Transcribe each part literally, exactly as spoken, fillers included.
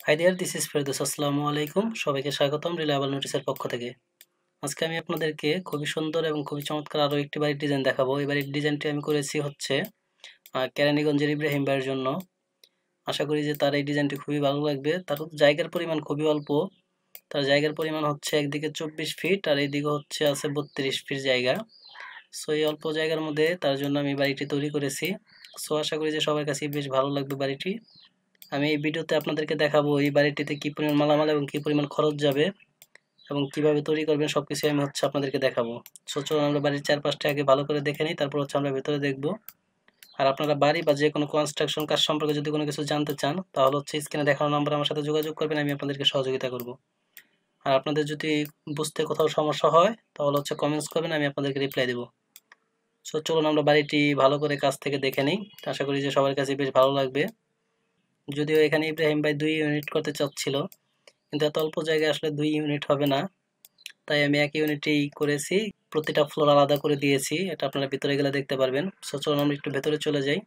High there, this is Ferdous. আসসালামু আলাইকুম, সবাইকে স্বাগতম রিলায়েবল নোটিসের পক্ষ থেকে। আজকে আমি আপনাদেরকে খুবই সুন্দর এবং খুবই চমৎকার আরও একটি বাড়ির ডিজাইন দেখাবো। এই বাড়ির ডিজাইনটি আমি করেছি হচ্ছে কেরানীগঞ্জের ইব্রাহিম ভাইয়ের জন্য। আশা করি যে তার এই ডিজাইনটি খুবই ভালো লাগবে। তার জায়গার পরিমাণ খুবই অল্প। তার জায়গার পরিমাণ হচ্ছে একদিকে চব্বিশ ফিট আর এইদিকে হচ্ছে আছে বত্রিশ ফিট জায়গা। সো এই অল্প জায়গার মধ্যে তার জন্য আমি বাড়িটি তৈরি করেছি। সো আশা করি যে সবার কাছে বেশ ভালো লাগবে বাড়িটি। আমি এই ভিডিওতে আপনাদেরকে দেখাবো এই বাড়িটিতে কি পরিমাণ মালামাল এবং কি পরিমাণ খরচ যাবে এবং কিভাবে তৈরি করবেন সবকিছু আমি হচ্ছে আপনাদেরকে দেখাবো। সো চলুন আমরা বাড়ির চারপাশটা আগে ভালো করে দেখে নিই, তারপর হচ্ছে আমরা ভেতরে দেখব। আর আপনারা বাড়ি বা যে কোনো কনস্ট্রাকশন কাজ সম্পর্কে যদি কোনো কিছু জানতে চান তাহলে হচ্ছে স্ক্রিনে দেখানো নাম্বারে আমার সাথে যোগাযোগ করবেন, আমি আপনাদেরকে সহযোগিতা করব। আর আপনাদের যদি বুঝতে কোথাও সমস্যা হয় তাহলে হচ্ছে কমেন্টস করবেন, আমি আপনাদেরকে রিপ্লাই দেবো। সো চলুন আমরা বাড়িটি ভালো করে কাছ থেকে দেখে নিই। আশা করি যে সবার কাছে বেশ ভালো লাগবে। যদিও এখানে ইব্রাহিম ভাই দুই ইউনিট করতে চাচ্ছিল, কিন্তু এত অল্প জায়গায় আসলে দুই ইউনিট হবে না, তাই আমি এক ইউনিটেই করেছি। প্রতিটা ফ্লোর আলাদা করে দিয়েছি, এটা আপনারা ভিতরে গেলে দেখতে পারবেন। সো চলুন আমরা একটু ভেতরে চলে যাই।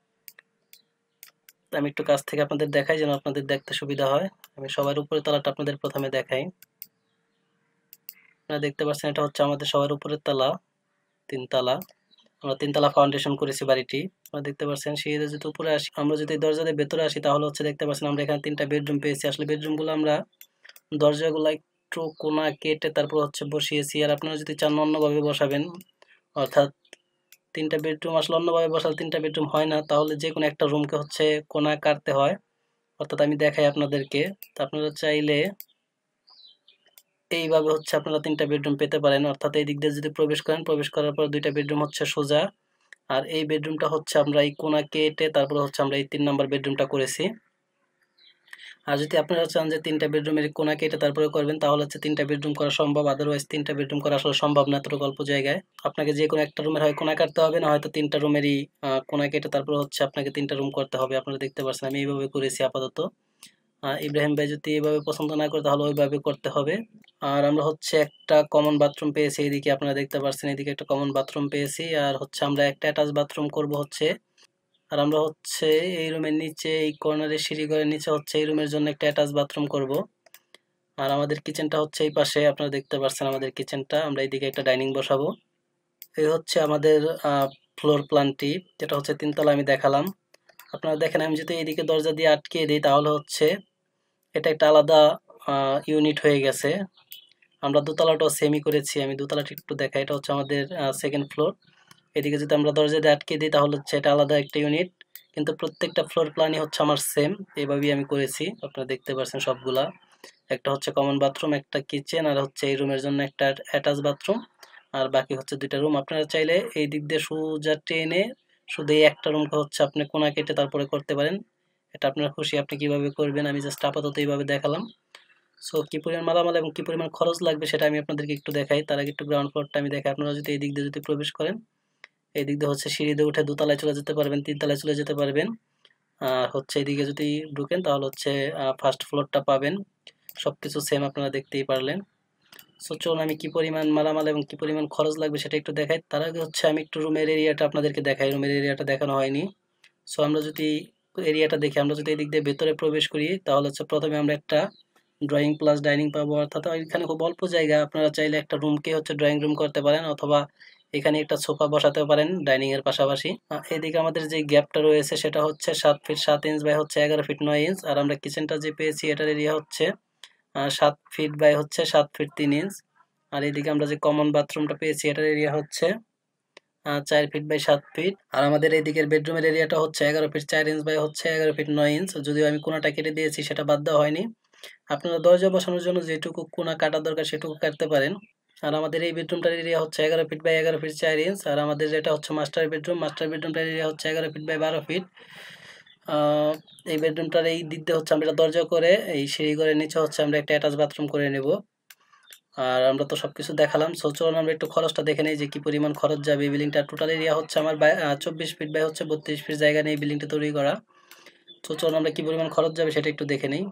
আমি একটু কাছ থেকে আপনাদের দেখাই যেন আপনাদের দেখতে সুবিধা হয়। আমি সবার উপরের তলাটা আপনাদের প্রথমে দেখাই। আপনারা দেখতে পাচ্ছেন এটা হচ্ছে আমাদের সবার উপরের তলা, তিনতলা। আমরা তিনতলা ফাউন্ডেশন করেছি বাড়িটি। আপনারা দেখতে পাচ্ছেন সিঁড়িতে যদি উপরে আসি, আমরা যদি দরজা দিয়ে ভেতরে আসি তাহলে হচ্ছে দেখতে পাচ্ছেন আমরা এখানে তিনটা বেডরুম পেয়েছি। আসলে বেডরুমগুলো আমরা দরজাগুলো একটু কোনা কেটে তারপর হচ্ছে বসিয়েছি। আর আপনারা যদি চান অন্যভাবে বসাবেন, অর্থাৎ তিনটা বেডরুম আসলে অন্যভাবে বসালে তিনটা বেডরুম হয় না, তাহলে যে কোনো একটা রুমকে হচ্ছে কোনা কাটতে হয়। অর্থাৎ আমি দেখাই আপনাদেরকে। তো আপনারা চাইলে এইভাবে হচ্ছে আপনারা তিনটা বেডরুম পেতে পারেন। অর্থাৎ এই দিক দিয়ে যদি প্রবেশ করেন, প্রবেশ করার পর দুইটা বেডরুম হচ্ছে সোজা, আর এই বেডরুমটা হচ্ছে আমরা এই কোনা কেটে তারপরে হচ্ছে আমরা এই তিন নম্বর বেডরুমটা করেছি। আর যদি আপনারা চান যে তিনটা বেডরুমের কোনা কেটে তারপরে করবেন তাহলে হচ্ছে তিনটা বেডরুম করা সম্ভব, আদারওয়াইজ তিনটা বেডরুম করা আসলে সম্ভব না এতটুকু অল্প জায়গায়। আপনাকে যে কোনো একটা রুমের হয় কোনা কাটতে হবে, না হয়তো তিনটা রুমেরই কোনা কেটে তারপরে হচ্ছে আপনাকে তিনটা রুম করতে হবে। আপনারা দেখতে পাচ্ছেন আমি এইভাবে করেছি আপাতত। ইব্রাহিম ভাই যদি এইভাবে পছন্দ না করে তাহলে ওইভাবে করতে হবে। আর আমরা হচ্ছে একটা কমন বাথরুম পেয়েছি এদিকে, আপনারা দেখতে পাচ্ছেন এদিকে একটা কমন বাথরুম পেয়েছি। আর হচ্ছে আমরা একটা অ্যাটাচ বাথরুম করব হচ্ছে। আর আমরা হচ্ছে এই রুমের নিচে এই কর্নারের সিঁড়ি ঘরের নিচে হচ্ছে এই রুমের জন্য একটা অ্যাটাচ বাথরুম করব। আর আমাদের কিচেনটা হচ্ছে এই পাশে, আপনারা দেখতে পাচ্ছেন আমাদের কিচেনটা। আমরা এইদিকে একটা ডাইনিং বসাবো। এই হচ্ছে আমাদের ফ্লোর প্ল্যানটি, যেটা হচ্ছে তিনতলা আমি দেখালাম। আপনারা দেখেন আমি যদি এইদিকে দরজা দিয়ে আটকে দিই তাহলে হচ্ছে এটা একটা আলাদা ইউনিট হয়ে গেছে। আমরা দোতলাটাও সেমি করেছি, আমি দোতলাটা একটু দেখাই। এটা হচ্ছে আমাদের সেকেন্ড ফ্লোর। এদিকে যদি আমরা দরজা দিয়ে আটকে দিই তাহলে হচ্ছে এটা আলাদা একটা ইউনিট, কিন্তু প্রত্যেকটা ফ্লোর প্ল্যানই হচ্ছে আমার সেম, এইভাবেই আমি করেছি। আপনারা দেখতে পাচ্ছেন সবগুলা। একটা হচ্ছে কমন বাথরুম, একটা কিচেন, আর হচ্ছে এই রুমের জন্য একটা অ্যাটাচ বাথরুম, আর বাকি হচ্ছে দুইটা রুম। আপনারা চাইলে এই দিক দিয়ে সোজা টেনে শুধু এই একটা রুমকে হচ্ছে আপনি কোনা কেটে তারপরে করতে পারেন, এটা আপনার খুশি, আপনি কিভাবে করবেন। আমি জাস্ট আপাতত এইভাবে দেখালাম। সো কি পরিমাণ মালামাল এবং কি পরিমাণ খরচ লাগবে সেটা আমি আপনাদেরকে একটু দেখাই। তার আগে একটু গ্রাউন্ড ফ্লোরটা আমি দেখাই। আপনারা যদি এই দিক দিয়ে যদি প্রবেশ করেন, এই দিক দিয়ে হচ্ছে সিঁড়ি দিয়ে উঠে দোতলায় চলে যেতে পারবেন, তিনতলায় চলে যেতে পারবেন। আর হচ্ছে এইদিকে যদি ঢুকেন তাহলে হচ্ছে ফার্স্ট ফ্লোরটা পাবেন। সব কিছু সেম, আপনারা দেখতেই পারলেন। সো চলুন আমি কি পরিমাণ মালামাল এবং কি পরিমাণ খরচ লাগবে সেটা একটু দেখাই। তার আগে হচ্ছে আমি একটু রুমের এরিয়াটা আপনাদেরকে দেখাই। রুমের এরিয়াটা দেখানো হয়নি। সো আমরা যদি এরিয়াটা দেখি, আমরা যদি এই দিক দিয়ে ভেতরে প্রবেশ করি তাহলে হচ্ছে প্রথমে আমরা একটা ড্রয়িং প্লাস ডাইনিং পাবো। অর্থাৎ এখানে খুব অল্প জায়গা, আপনারা চাইলে একটা রুমকে হচ্ছে ড্রয়িং রুম করতে পারেন, অথবা এখানে একটা সোফা বসাতে পারেন ডাইনিং এর পাশাপাশি। এদিকে আমাদের যে গ্যাপটা রয়েছে সেটা হচ্ছে সাত ফিট সাত ইঞ্চ বাই হচ্ছে এগারো ফিট নয় ইঞ্চ। আর আমরা কিচেনটা যে পেয়েছি এটার এরিয়া হচ্ছে সাত ফিট বাই হচ্ছে সাত ফিট তিন ইঞ্চ। আর এদিকে আমরা যে কমন বাথরুমটা পেয়েছি এটার এরিয়া হচ্ছে চার ফিট বাই সাত ফিট। আর আমাদের এদিকের বেডরুমের এরিয়াটা হচ্ছে এগারো ফিট চার ইঞ্চ বাই হচ্ছে এগারো ফিট নয় ইঞ্চ। যদিও আমি কোনাটা কেটে দিয়েছি, সেটা বাদ দেওয়া হয়নি। আপনারা দরজা বসানোর জন্য যেটুকু কোনা কাটা দরকার সেটুকু কাটতে পারেন। আর আমাদের এই বেডরুমটার এরিয়া হচ্ছে এগারো ফিট বাই এগারো ফিট চার ইঞ্চ। আর আমাদের যেটা হচ্ছে মাস্টার বেডরুম, মাস্টার বেডরুমটার এরিয়া হচ্ছে এগারো ফিট বাই বারো ফিট। এই বেডরুমটার এই দিক দিয়ে হচ্ছে আমরা দরজা করে এই সিঁড়ি ঘরের নিচে হচ্ছে আমরা একটা অ্যাটাচ বাথরুম করে নেব। আর আমরা তো সবকিছু দেখালাম। সো চলুন আমরা একটু খরচটা দেখে নেই যে কি পরিমাণ খরচ যাবে। এই বিল্ডিংটার টোটাল এরিয়া হচ্ছে আমার চব্বিশ ফিট বাই হচ্ছে বত্রিশ ফিট জায়গা নিয়ে এই বিল্ডিংটা তৈরি করা। সো চলুন আমরা কি পরিমাণ খরচ যাবে সেটা একটু দেখে নেই।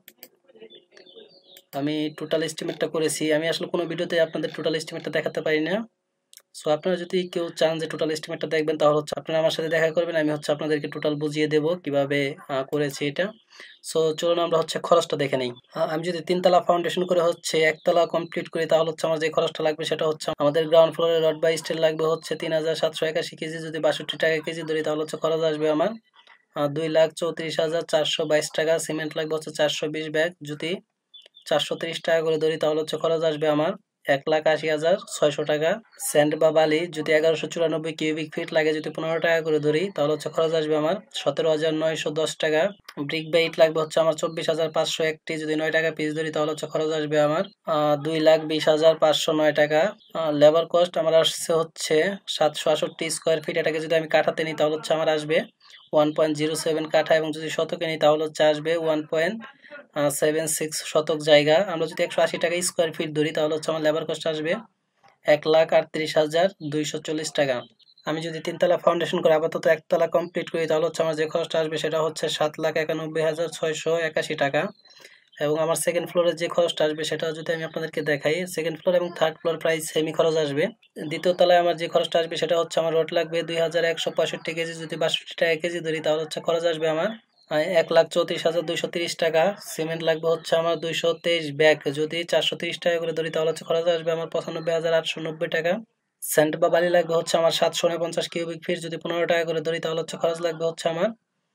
আমি টোটাল এস্টিমেটটা করেছি, আমি আসলে কোনো ভিডিওতে আপনাদের টোটাল এস্টিমেটটা দেখাতে পারি না। সো আপনারা যদি কেউ চান যে টোটাল এস্টিমেটটা দেখবেন তাহলে হচ্ছে আপনারা আমার সাথে দেখা করবেন, আমি হচ্ছে আপনাদেরকে টোটাল বুঝিয়ে দেব কিভাবে করেছি এটা। সো চলুন আমরা হচ্ছে খরচটা দেখে নেই। আমি যদি তিনতলা ফাউন্ডেশন করে হচ্ছে একতলা কমপ্লিট করি তাহলে হচ্ছে আমার যে খরচটা লাগবে সেটা হচ্ছে আমাদের গ্রাউন্ড ফ্লোরে রড বাই স্টিল লাগবে হচ্ছে তিন হাজার সাতশো একাশি কেজি, যদি বাষট্টি টাকা কেজি ধরি তাহলে হচ্ছে খরচ আসবে আমার দুই লাখ চৌত্রিশ হাজার চারশো বাইশ টাকা। সিমেন্ট লাগবে হচ্ছে চারশো বিশ ব্যাগ, যদি চারশো তিরিশ টাকা করে ধরি তাহলে হচ্ছে খরচ আসবে আমার এক লাখ আশি হাজার ছয়শো টাকা। স্যান্ড বা বালি যদি এগারোশো চুরানব্বই কিউবিক ফিট লাগে, যদি পনেরো টাকা করে ধরি তাহলে হচ্ছে খরচ আসবে আমার সতেরো হাজার নয়শো দশ টাকা। ব্রিক বা ইট লাগবে হচ্ছে আমার চব্বিশ হাজার পাঁচশো একটি, যদি নয় টাকা পিস ধরি তাহলে হচ্ছে খরচ আসবে আমার দুই লাখ বিশ হাজার পাঁচশো নয় টাকা। লেবার কস্ট আমার আসছে হচ্ছে সাতশো আষট্টি স্কোয়ার ফিট, এটাকে যদি আমি কাঠাতে নিই তাহলে হচ্ছে আমার আসবে ওয়ান পয়েন্ট জিরো সেভেন কাঠা, এবং যদি শতকে নিই তাহলে হচ্ছে আসবে ওয়ান পয়েন্ট সেভেন সিক্স শতক জায়গা। আমরা যদি একশো আশি টাকা স্কোয়ার ফিট ধরি তাহলে হচ্ছে আমার লেবার কস্ট আসবে এক লাখ আটত্রিশ হাজার দুইশো চল্লিশ টাকা। আমি যদি তিনতলা ফাউন্ডেশন করে আপাতত একতলা কমপ্লিট করি তাহলে হচ্ছে আমার যে খরচটা আসবে সেটা হচ্ছে সাত লাখ একানব্বই হাজার ছয়শো একাশি টাকা। এবং আমার সেকেন্ড ফ্লোরের যে খরচটা আসবে সেটা যদি আমি আপনাদেরকে দেখাই, সেকেন্ড ফ্লোর এবং থার্ড ফ্লোর প্রায় সেমি খরচ আসবে। দ্বিতীয় তলায় আমার যে খরচটা আসবে সেটা হচ্ছে আমার রড লাগবে দুই হাজার একশো পঁয়ষট্টি কেজি, যদি বাষট্টি টাকা কেজি ধরি তাহলে হচ্ছে খরচ আসবে আমার এক লাখ চৌত্রিশ হাজার দুইশো তিরিশ টাকা। সিমেন্ট লাগবে হচ্ছে আমার দুইশো তেইশ ব্যাগ, যদি চারশো তিরিশ টাকা করে ধরি তাহলে হচ্ছে খরচ আসবে আমার পঁচানব্বই হাজার আটশো নব্বই টাকা। স্যান্ড বা বালি লাগবে হচ্ছে আমার সাতশো উনপঞ্চাশ কিউবিক ফিট, যদি পনেরো টাকা করে ধরি তাহলে হচ্ছে খরচ লাগবে হচ্ছে আমার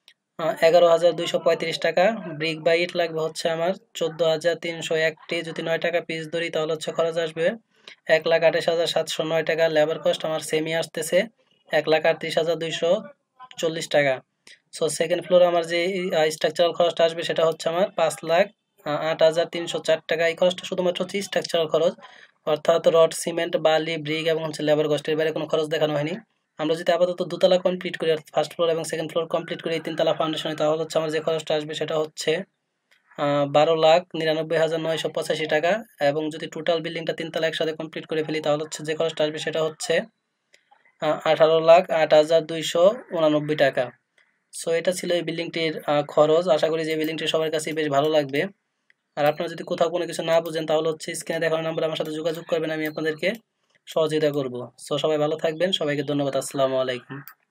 এগারো হাজার দুইশো পঁয়ত্রিশ টাকা। ব্রিক বা ইট লাগবে হচ্ছে আমার চোদ্দ হাজার তিনশো একটি, যদি নয় টাকা পিস ধরি তাহলে হচ্ছে খরচ আসবে এক লাখ আঠাশ হাজার সাতশো নয় টাকা। লেবার কস্ট আমার সেমি আসতেছে এক লাখ আটত্রিশ হাজার দুইশো চল্লিশ টাকা। সো সেকেন্ড ফ্লোরে আমার যে স্ট্রাকচারাল খরচটা আসবে সেটা হচ্ছে আমার পাঁচ লাখ আট হাজার তিনশো চার টাকা। এই খরচটা শুধুমাত্র হচ্ছে স্ট্রাকচারাল খরচ, অর্থাৎ রড সিমেন্ট বালি ব্রিক এবং হচ্ছে লেবার কস্টের বাইরে কোনো খরচ দেখানো হয়নি। আমরা যদি আপাতত দুতলা কমপ্লিট করি, ফার্স্ট ফ্লোর এবং সেকেন্ড ফ্লোর কমপ্লিট করি এই তিনতলা ফাউন্ডেশনে, তাহলে হচ্ছে আমার যে খরচটা আসবে সেটা হচ্ছে বারো লাখ নিরানব্বই হাজার নয়শো পঁচাশি টাকা। এবং যদি টোটাল বিল্ডিংটা তিনতলা একসাথে কমপ্লিট করে ফেলি তাহলে হচ্ছে যে খরচটা আসবে সেটা হচ্ছে আঠারো লাখ আট হাজার দুইশো উনানব্বই টাকা। সো এটা ছিল এই বিল্ডিংটির খরচ। আশা করি যে বিল্ডিংটি সবার কাছে বেশ ভালো লাগবে। আর আপনারা যদি কোথাও কোনো কিছু না বুঝেন তাহলে হচ্ছে স্ক্রিনে দেখানো নাম্বারে আমার সাথে যোগাযোগ করবেন, আমি আপনাদেরকে সহযোগিতা করব। সো সবাই ভালো থাকবেন, সবাইকে ধন্যবাদ, আসসালামু আলাইকুম।